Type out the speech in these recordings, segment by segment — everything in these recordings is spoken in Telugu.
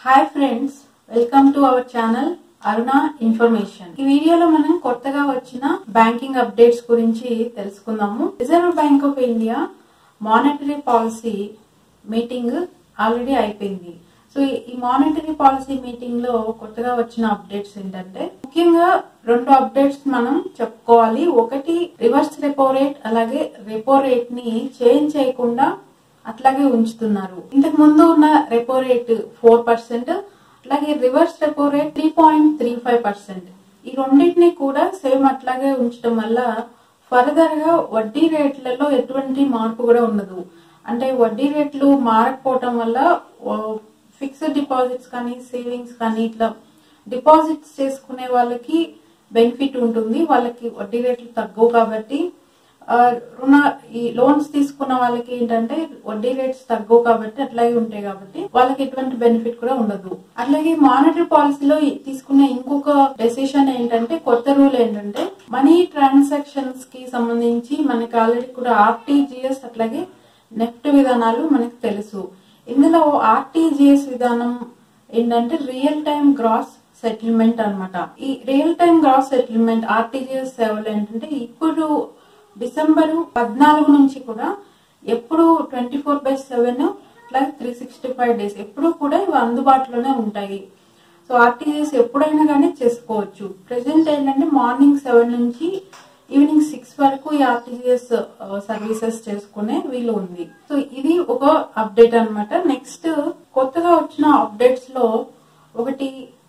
Hi friends, welcome to our channel Aruna information. ఈ వీడియోలో మనం కొత్తగా వచ్చిన బ్యాంకింగ్ అప్డేట్స్ గురించి తెలుసుకుందాము. Reserve Bank of India monetary policy meeting already అయిపోయింది. సో ఈ మానిటరీ పాలసీ మీటింగ్ లో కొత్తగా వచ్చిన అప్డేట్స్ ఏంటంటే, ముఖ్యంగా రెండు అప్డేట్స్ మనం చెప్పుకోవాలి. ఒకటి, రివర్స్ రెపో రేట్ అలాగే రెపో రేట్ ని చేంజ్ చేయకుండా అట్లాగే ఉంచుతున్నారు. ఇంతకు ముందు ఉన్న రెపో రేట్ 4%, అలాగే రివర్స్ రెపో రేట్ 3.35%. ఈ రెండింటిని కూడా సేమ్ అట్లాగే ఉంచడం వల్ల ఫర్దర్ గా వడ్డీ రేట్లలో ఎటువంటి మార్పు కూడా ఉండదు. అంటే వడ్డీ రేట్లు మారకపోవటం వల్ల ఫిక్స్డ్ డిపాజిట్స్ కానీ సేవింగ్స్ కానీ ఇట్లా డిపాజిట్స్ చేసుకునే వాళ్ళకి బెనిఫిట్ ఉంటుంది. వాళ్ళకి వడ్డీ రేట్లు తగ్గవు కాబట్టి, ఈ లోన్స్ తీసుకున్న వాళ్ళకి ఏంటంటే వడ్డీ రేట్స్ తగ్గవు కాబట్టి అట్లాగే ఉంటాయి కాబట్టి వాళ్ళకి ఎటువంటి బెనిఫిట్ కూడా ఉండదు. అట్లాగే మానిటరీ పాలసీలో తీసుకునే ఇంకొక డెసిషన్ ఏంటంటే, కొత్త రూల్ ఏంటంటే, మనీ ట్రాన్సాక్షన్స్ కి సంబంధించి మనకి ఆల్రెడీ కూడా ఆర్టీజీఎస్ అట్లాగే నెఫ్ట్ విధానాలు మనకు తెలుసు. ఇందులో ఆర్టీజీఎస్ విధానం ఏంటంటే రియల్ టైమ్ గ్రాస్ సెటిల్మెంట్ అన్నమాట. ఈ real time gross settlement RTGS సేవలు ఏంటంటే, ఇప్పుడు డిసెంబర్ 14 నుంచి కూడా ఎప్పుడు 24/7 అలాగే 365 డేస్ ఎప్పుడు కూడా ఇవి అందుబాటులోనే ఉంటాయి. సో ఆర్టీజీఎస్ ఎప్పుడైనా కానీ చేసుకోవచ్చు. ప్రెసెంట్ ఏంటంటే మార్నింగ్ 7 నుంచి ఈవినింగ్ 6 వరకు ఈ ఆర్టీజీఎస్ సర్వీసెస్ చేసుకునే వీలు ఉంది. సో ఇది ఒక అప్డేట్ అన్నమాట. నెక్స్ట్ కొత్తగా వచ్చిన అప్డేట్స్ లో ఒకటి,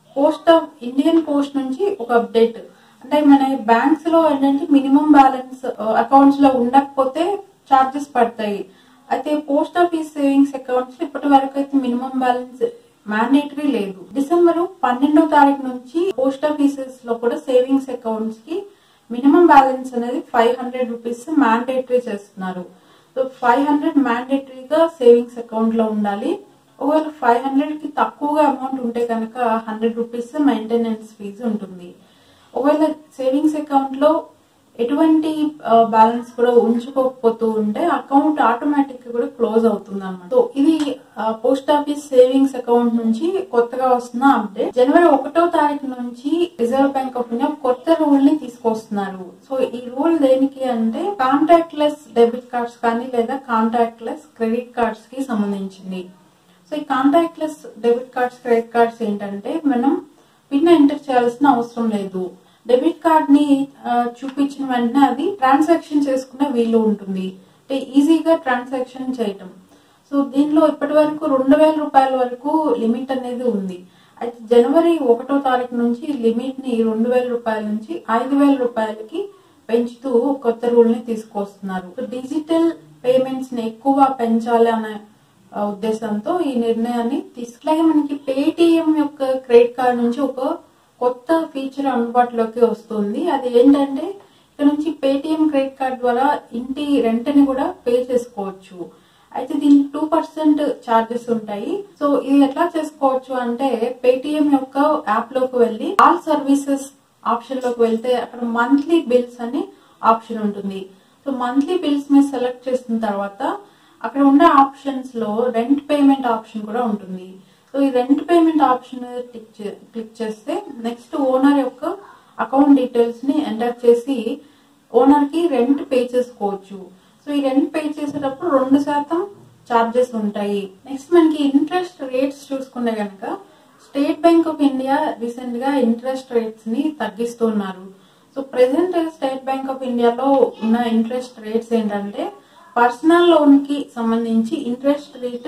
ఇండియన్ పోస్ట్ నుంచి ఒక అప్డేట్. అంటే మన బ్యాంక్స్ లో ఏంటంటే మినిమం బ్యాలెన్స్ అకౌంట్స్ లో ఉండకపోతే చార్జెస్ పడతాయి. అయితే పోస్ట్ ఆఫీస్ సేవింగ్స్ అకౌంట్స్ లో ఇప్పటి వరకు అయితే మినిమం బ్యాలెన్స్ మ్యాండేటరీ లేదు. డిసెంబర్ 12వ తారీఖు నుంచి పోస్ట్ ఆఫీసెస్ లో కూడా సేవింగ్స్ అకౌంట్స్ కి మినిమం బ్యాలెన్స్ అనేది 500 రూపీస్ మ్యాండేటరీ చేస్తున్నారు. సో 500 మ్యాండేటరీగా సేవింగ్స్ అకౌంట్ లో ఉండాలి. ఒకవేళ 500 కి తక్కువగా అమౌంట్ ఉంటే కనుక 100 రూపీస్ మెయింటెనెన్స్ ఫీజు ఉంటుంది. ఒకవేళ సేవింగ్స్ అకౌంట్ లో ఎటువంటి బ్యాలెన్స్ కూడా ఉంచుకోకపోతూ ఉంటే అకౌంట్ ఆటోమేటిక్ గా కూడా క్లోజ్ అవుతుంది అన్నమాట. సో ఇది పోస్ట్ ఆఫీస్ సేవింగ్స్ అకౌంట్ నుంచి కొత్తగా వస్తున్న అప్డేట్. జనవరి 1వ తారీఖు నుంచి రిజర్వ్ బ్యాంక్ ఆఫ్ ఇండియా కొత్త రూల్ ని తీసుకొస్తున్నారు. సో ఈ రూల్ దేనికి అంటే, కాంటాక్ట్ లెస్ డెబిట్ కార్డ్స్ కానీ లేదా కాంటాక్ట్ లెస్ క్రెడిట్ కార్డ్స్ కి సంబంధించింది. సో ఈ contactless debit cards credit cards ఏంటంటే, మనం పిన్ ఎంటర్ చేయాల్సిన అవసరం లేదు. డెబిట్ కార్డ్ ని చూపించిన వెంటనే అది ట్రాన్సాక్షన్ చేసుకునే వీలు ఉంటుంది. అంటే ఈజీగా ట్రాన్సాక్షన్ చేయటం. సో దీనిలో ఇప్పటి వరకు 2000 రూపాయల వరకు లిమిట్ అనేది ఉంది. అయితే జనవరి 1వ తారీఖు నుంచి లిమిట్ ని 2000 రూపాయల నుంచి 5000 రూపాయలకి పెంచుతూ కొత్త రూల్ ని తీసుకొస్తున్నారు. డిజిటల్ పేమెంట్స్ ని ఎక్కువ పెంచాలి అనే ఉద్దేశంతో ఈ నిర్ణయాన్ని తీసుకులాగే మనకి పేటిఎం యొక్క క్రెడిట్ కార్డ్ నుంచి ఒక కొత్త ఫీచర్ అందుబాటులోకి వస్తుంది. అది ఏంటంటే, ఇక్కడ నుంచి పేటిఎం క్రెడిట్ కార్డ్ ద్వారా ఇంటి రెంట్ ని కూడా పే చేసుకోవచ్చు. అయితే దీనికి 2% చార్జెస్ ఉంటాయి. సో ఇది ఎట్లా చేసుకోవచ్చు అంటే, పేటిఎం యొక్క యాప్ లోకి వెళ్లి ఆల్ సర్వీసెస్ ఆప్షన్ లోకి వెళ్తే అక్కడ మంత్లీ బిల్స్ అని ఆప్షన్ ఉంటుంది. సో మంత్లీ బిల్స్ మీద సెలెక్ట్ చేసిన తర్వాత అక్కడ ఉండే ఆప్షన్స్ లో రెంట్ పేమెంట్ ఆప్షన్ కూడా ఉంటుంది. సో ఈ రెంట్ పేమెంట్ ఆప్షన్ క్లిక్ చేస్తే నెక్స్ట్ ఓనర్ యొక్క అకౌంట్ డీటెయిల్స్ ని ఎంటర్ చేసి ఓనర్ కి రెంట్ పే చేసుకోవచ్చు. సో ఈ రెంట్ పే చేసేటప్పుడు 2% చార్జెస్ ఉంటాయి. నెక్స్ట్ మనకి ఇంట్రెస్ట్ రేట్స్ చూసుకుంటే కనుక, State Bank of India recent గా ఇంట్రెస్ట్ రేట్స్ ని తగ్గిస్తున్నారు. So present State Bank of ఇండియాలో ఉన్న ఇంట్రెస్ట్ రేట్స్ ఏంటంటే, పర్సనల్ లోన్ కి సంబంధించి ఇంట్రెస్ట్ రేట్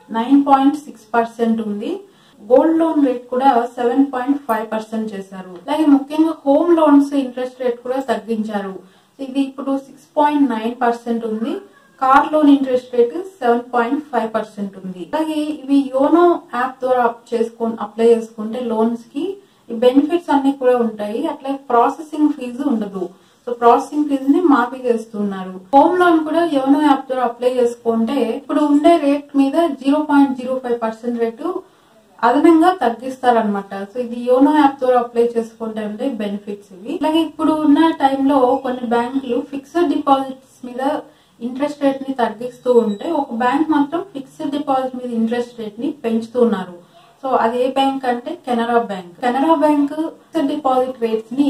9.6% ఉంది. గోల్డ్ లోన్ రేట్ కూడా 7.5% చేశారు. అలాగే ముఖ్యంగా హోమ్ లోన్స్ ఇంట్రెస్ట్ రేట్ కూడా తగ్గించారు. ఇది ఇప్పుడు 6.9% ఉంది. కార్ లోన్ ఇంట్రెస్ట్ రేట్ 7.5% ఉంది. అలాగే ఇవి యోనో యాప్ ద్వారా అప్లై చేసుకుంటే లోన్స్ కి ఈ బెనిఫిట్స్ అన్ని కూడా ఉంటాయి. అట్లాగే ప్రాసెసింగ్ ఫీజు ఉండదు. సో ప్రాసెసింగ్ ఫీజు ని మాఫీ చేస్తున్నారు. హోమ్ లోన్ కూడా యోనో యాప్ ద్వారా అప్లై చేసుకుంటే ఇప్పుడు ఉండే రేట్ మీద 0.05% రేటు అదనంగా తగ్గిస్తారనమాట. సో ఇది యోనో యాప్ ద్వారా అప్లై చేసుకుంటే ఉండే బెనిఫిట్స్ ఇవి. అలాగే ఇప్పుడు ఉన్న టైంలో కొన్ని బ్యాంకులు ఫిక్స్డ్ డిపాజిట్స్ మీద ఇంట్రెస్ట్ రేట్ ని తగ్గిస్తూ ఉంటే, ఒక బ్యాంక్ మాత్రం ఫిక్స్డ్ డిపాజిట్ మీద ఇంట్రెస్ట్ రేట్ ని పెంచుతున్నారు. సో అది ఏ బ్యాంక్ అంటే Canara bank. Canara bank fixed deposit rates ని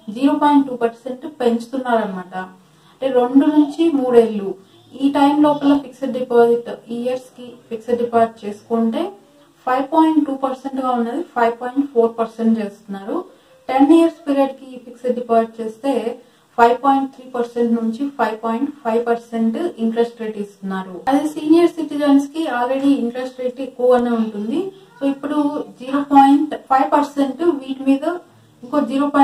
0.2% పెంచుతున్నారనమాట. అంటే 2 నుంచి 3 ఏళ్ళు ఈ టైం లోపల ఫిక్స్డ్ డిపాజిట్ ఇయర్స్ కి ఫిక్స్డ్ డిపాజిట్ చేసుకుంటే 5.2% గా ఉన్నది 5.4% చేస్తున్నారు. 10 ఇయర్స్ పీరియడ్ కి ఫిక్స్డ్ డిపాజిట్ చేస్తే 5.3% నుంచి 5.5% ఇంట్రెస్ట్ రేట్ ఇస్తున్నారు. అదే సీనియర్ సిటిజన్స్ కి ఆల్రెడీ ఇంట్రెస్ట్ రేట్ ఎక్కువగానే ఉంటుంది. సో ఇప్పుడు 0.5% వీటి మీద ఇంకో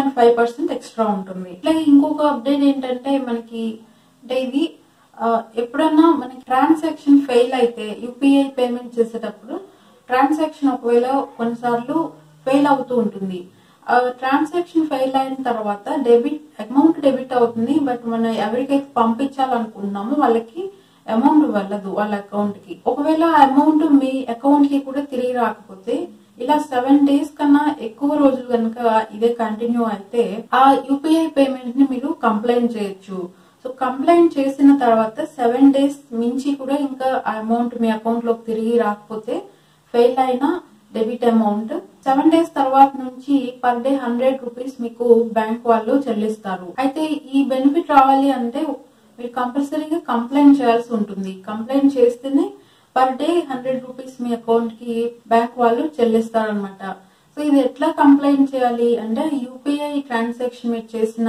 0.5% ఎక్స్ట్రా ఉంటుంది. ఇట్లాగే ఇంకొక అప్డేట్ ఏంటంటే మనకి అంటే ఇది ఎప్పుడన్నా మనకి ట్రాన్సాక్షన్ ఫెయిల్ అయితే యూపీఐ పేమెంట్ చేసేటప్పుడు ట్రాన్సాక్షన్ ఒకవేళ కొన్నిసార్లు ఫెయిల్ అవుతూ ఉంటుంది. ట్రాన్సాక్షన్ ఫెయిల్ అయిన తర్వాత అమౌంట్ డెబిట్ అవుతుంది. బట్ మనం ఎవరికైతే పంపించాలనుకుంటున్నామో వాళ్ళకి అమౌంట్ వెళ్ళదు వాళ్ళ అకౌంట్ కి. ఒకవేళ అమౌంట్ మీ అకౌంట్ కి కూడా తిరిగి రాకపోతే ఇలా 7 days కన్నా ఎక్కువ రోజులు కనుక ఇదే కంటిన్యూ అయితే ఆ యూపీఐ పేమెంట్ ని మీరు కంప్లైంట్ చేయొచ్చు. సో కంప్లైంట్ చేసిన తర్వాత 7 days మించి కూడా ఇంకా ఆ అమౌంట్ మీ అకౌంట్ లోకి తిరిగి రాకపోతే ఫెయిల్ అయిన డెబిట్ అమౌంట్ 7 days తర్వాత నుంచి పర్ డే 100 రూపీస్ మీకు బ్యాంక్ వాళ్ళు చెల్లిస్తారు. అయితే ఈ బెనిఫిట్ రావాలి అంటే మీరు కంపల్సరీగా కంప్లైంట్ చేయాల్సి ఉంటుంది. కంప్లైంట్ చేస్తేనే పర్ డే 100 రూపీస్ మీ అకౌంట్ కి బ్యాంక్ వాళ్ళు చెల్లిస్తారనమాట. సో ఇది ఎట్లా కంప్లైంట్ చేయాలి అంటే యూపీఐ ట్రాన్సాక్షన్ మీరు చేసిన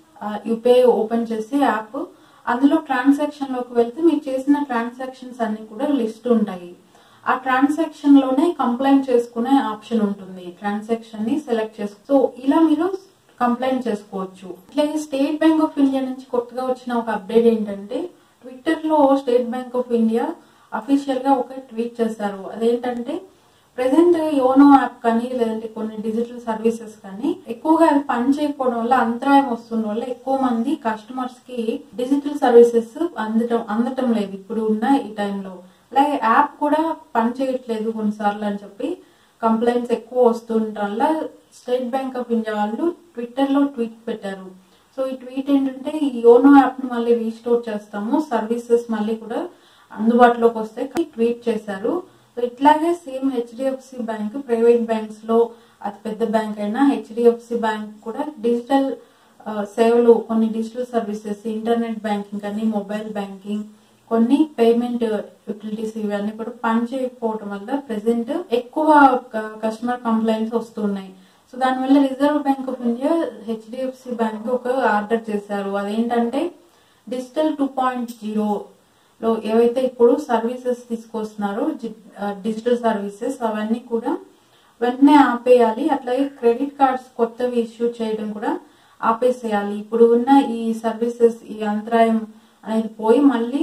యూపీఐ ఓపెన్ చేసి యాప్ అందులో ట్రాన్సాక్షన్ లోకి వెళ్తే మీరు చేసిన ట్రాన్సాక్షన్స్ అన్ని కూడా లిస్ట్ ఉంటాయి. ఆ ట్రాన్సాక్షన్ లోనే కంప్లైంట్ చేసుకునే ఆప్షన్ ఉంటుంది. ట్రాన్సాక్షన్ ని సెలెక్ట్ చేసుకో. సో ఇలా మీరు కంప్లైంట్ చేసుకోవచ్చు. ఇట్లాగే స్టేట్ బ్యాంక్ ఆఫ్ ఇండియా నుంచి కొత్తగా వచ్చిన ఒక అప్డేట్ ఏంటంటే ట్విట్టర్ లో State Bank of India official గా ఒక ట్వీట్ చేశారు. అదేంటంటే ప్రెసెంట్ యోనో యాప్ కానీ లేదంటే కొన్ని డిజిటల్ సర్వీసెస్ కానీ ఎక్కువగా అది పని చేయకపోవడం వల్ల అంతరాయం వస్తున్న వల్ల ఎక్కువ మంది కస్టమర్స్ కి డిజిటల్ సర్వీసెస్ అందటం లేదు ఇప్పుడు ఉన్న ఈ టైంలో. అలాగే యాప్ కూడా పని చేయట్లేదు కొన్నిసార్లు అని చెప్పి కంప్లైంట్స్ ఎక్కువ వస్తుండటం వల్ల స్టేట్ బ్యాంక్ ఆఫ్ ఇండియా వాళ్ళు ట్విట్టర్ లో ట్వీట్ పెట్టారు. సో ఈ ట్వీట్ ఏంటంటే ఈ యోనో యాప్ ని మళ్ళీ రీస్టోర్ చేస్తాము, సర్వీసెస్ మళ్ళీ కూడా అందుబాటులోకి వస్తే ట్వీట్ చేశారు. సో ఇట్లాగే same HDFC bank private banks లో అతి పెద్ద బ్యాంక్ అయినా హెచ్డిఎఫ్సి బ్యాంక్ కూడా డిజిటల్ సేవలు కొన్ని డిజిటల్ సర్వీసెస్ ఇంటర్నెట్ బ్యాంకింగ్ కానీ మొబైల్ బ్యాంకింగ్ కొన్ని పేమెంట్ యూటిలిటీస్ ఇవన్నీ కూడా పని చేయకపోవడం వల్ల ప్రెసెంట్ ఎక్కువ కస్టమర్ కంప్లైంట్స్ వస్తున్నాయి. సో దానివల్ల Reserve Bank of India HDFC bank ఒక ఆర్డర్ చేశారు. అదేంటంటే డిజిటల్ 2.0 లో ఏవైతే ఇప్పుడు సర్వీసెస్ తీసుకొస్తున్నారో డిజిటల్ సర్వీసెస్ అవన్నీ కూడా వెంటనే ఆపేయాలి. అట్లాగే క్రెడిట్ కార్డ్స్ కొత్తవి ఇష్యూ చేయడం కూడా ఆపేసేయాలి. ఇప్పుడు ఉన్న ఈ సర్వీసెస్ ఈ అంతరాయం అనేది పోయి మళ్ళీ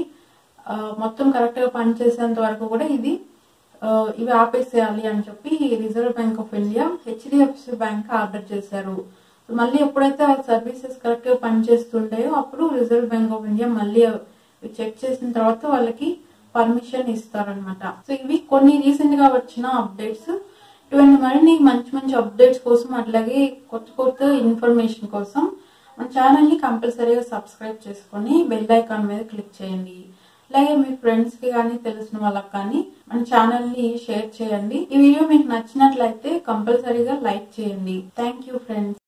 మొత్తం కరెక్ట్ గా పనిచేసేంత వరకు కూడా ఇవి ఆపేసేయాలి అని చెప్పి Reserve Bank of India HDFC bank order చేశారు. మళ్ళీ ఎప్పుడైతే ఆ సర్వీసెస్ కరెక్ట్ గా పనిచేస్తుంటాయో అప్పుడు రిజర్వ్ బ్యాంక్ ఆఫ్ ఇండియా మళ్ళీ చెక్ చేసిన తర్వాత వాళ్ళకి పర్మిషన్ ఇస్తారనమాట. సో ఇవి కొన్ని రీసెంట్ గా వచ్చిన అప్డేట్స్. ఇటువంటి మరిన్ని మంచి మంచి అప్డేట్స్ కోసం అట్లాగే కొత్త ఇన్ఫర్మేషన్ కోసం మన ఛానల్ ని కంపల్సరీగా సబ్స్క్రైబ్ చేసుకొని బెల్ ఐకాన్ మీద క్లిక్ చేయండి. అలాగే మీ ఫ్రెండ్స్ కి కానీ తెలిసిన వాళ్ళకి కానీ మన ఛానల్ ని షేర్ చేయండి. ఈ వీడియో మీకు నచ్చినట్లయితే కంపల్సరీగా లైక్ చేయండి. Thank you friends.